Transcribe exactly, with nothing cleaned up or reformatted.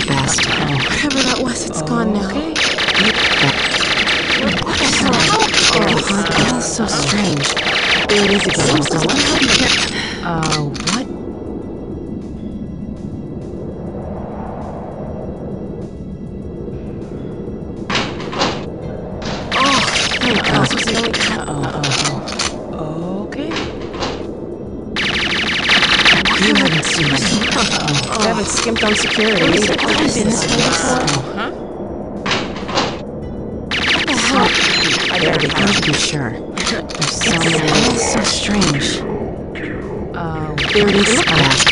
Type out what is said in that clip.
best. Oh. Whatever that was, it's oh, gone now. Okay. What the hell? Oh, that's so strange. There it is again. So what? Uh, what? Oh, thank God. This was the only cat. Uh oh. Okay. You haven't seen this. Uh oh. I haven't skimped on security. What is it? What is this? Huh? What the hell? I better be good to be sure. There's so many. It's so strange. Uh, there it is. Back.